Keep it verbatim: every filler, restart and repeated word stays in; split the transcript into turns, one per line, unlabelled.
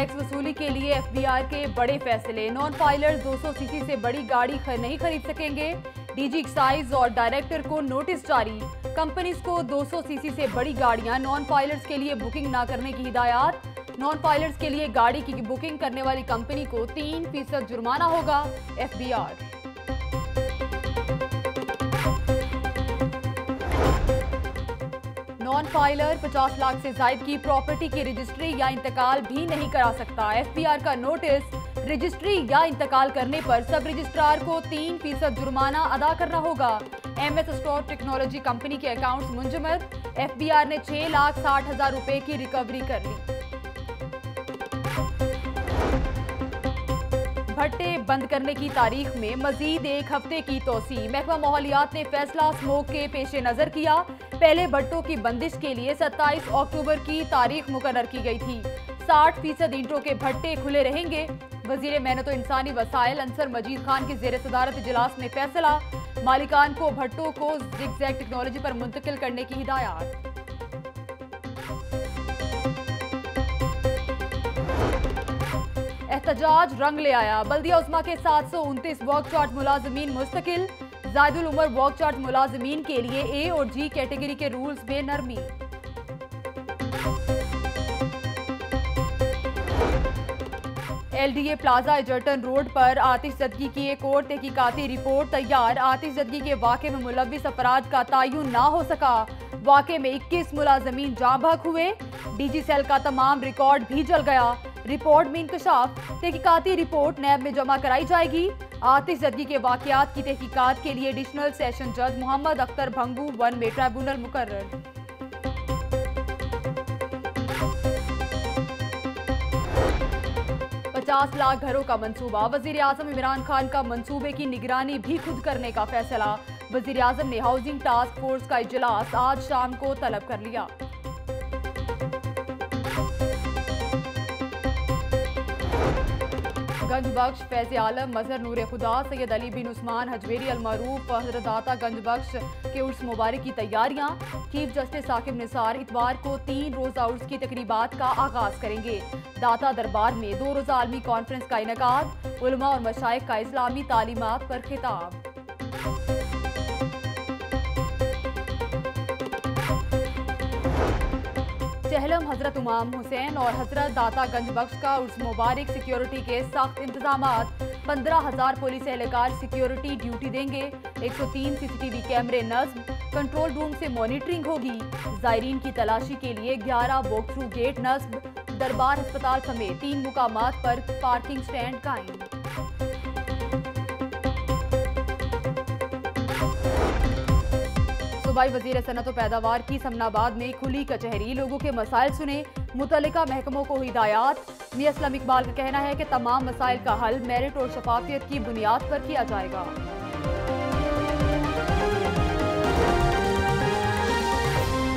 Tax वसूली के लिए एफ बी आर के बड़े फैसले। नॉन फाइलर्स दो सौ सीसी से बड़ी गाड़ी नहीं खरीद सकेंगे। डीजी एक्साइज और डायरेक्टर को नोटिस जारी। कंपनीज को दो सौ सीसी से बड़ी गाड़ियां नॉन फाइलर्स के लिए बुकिंग न करने की हिदायत। नॉन फाइलर्स के लिए गाड़ी की बुकिंग करने वाली कंपनी को तीन फीसद जुर्माना होगा। F B R non filer पचास लाख से जायद की प्रॉपर्टी की रजिस्ट्री या इंतकाल भी नहीं करा सकता। एफ बी आर का नोटिस, रजिस्ट्री या इंतकाल करने पर सब रजिस्ट्रार को तीन फीसद जुर्माना अदा करना होगा। M S store technology company के अकाउंट्स मुंजमद। एफ बी आर ने छह लाख साठ हजार रुपए की रिकवरी कर ली। भट्टे बंद करने की तारीख में मजीद एक हफ्ते की तोसी। महकमा माहौलियात ने फैसला स्मोक के पेश नजर किया। पहले भट्टों की बंदिश के लिए सत्ताईस अक्टूबर की तारीख मुकर्रर की गई थी। साठ फीसद ईंटों के भट्टे खुले रहेंगे। वजीर मेहनत और इंसानी वसाइल अंसर मजीद खान की जेर सदारत इजलास में फैसला। मालिकान को भट्टों को जिगजैग टेक्नोलॉजी पर मुंतकिल करने की हिदायत। एहतजाज रंग ले आया। बल्दिया उस्मा के सात सौ उनतीस वर्क चार्ट मुलाजमीन मुस्तकिल। जायदुल उमर वर्क चार्ट मुलाजमीन के लिए ए और जी कैटेगरी के रूल्स में नरमी। L D A plaza Egerton road पर आतिशजदगी की एक और तहकीकाती रिपोर्ट तैयार। आतिशजदगी के वाक़े में मुलव्विस अफराद का तयन ना हो सका। वाक़े में इक्कीस मुलाजमीन जाँ बहक हुए। डी जी सेल का तमाम रिकॉर्ड भी जल गया। रिपोर्ट में इंकशाफ। तहकीकाती रिपोर्ट नैब में जमा कराई जाएगी। आतिशजदगी के वाक़यात की तहकीकात के लिए एडिशनल सेशन जज मोहम्मद अख्तर भंगू वन में ट्राइब्यूनल मुकर्रर। पचास लाख घरों का मंसूबा। वजीर आजम इमरान खान का मंसूबे की निगरानी भी खुद करने का फैसला। वजीर आजम ने हाउसिंग टास्क फोर्स का इजलास आज शाम को तलब कर लिया। गंज बख्श फैज़ आलम मजहर नूर खुदा सैयद अली बिन उस्मान हजवेरी अलमारूफ हजरत दाता गंज बख्श के उर्स मुबारक की तैयारियां। चीफ जस्टिस साकिब निसार इतवार को तीन रोजा उर्स की तकरीबात का आगाज करेंगे। दाता दरबार में दो रोजा आलमी कॉन्फ्रेंस का इनेकाद। उलमा और मशाइख का इस्लामी तालीमात पर खिताब। चहलम हजरत इमाम हुसैन और हजरत दाता गंज बख्श का उर्स मुबारक। सिक्योरिटी के सख्त इंतजामात। पंद्रह हजार पुलिस एहलकार सिक्योरिटी ड्यूटी देंगे। एक सौ तीन सीसीटीवी कैमरे नस्ब। कंट्रोल रूम से मॉनिटरिंग होगी। जायरीन की तलाशी के लिए ग्यारह वॉक थ्रू गेट नस्ब। दरबार अस्पताल समेत तीन मुकामात पर पार्किंग स्टैंड कायम। सूबाई वजीर सनत और पैदावार की समनाबाद में खुली कचहरी। लोगों के मसाइल सुने। मुतल्लिका महकमों को हिदायत। मियां असलम इकबाल का कहना है कि तमाम मसाइल का हल मेरिट और शफाफियत की बुनियाद पर किया जाएगा।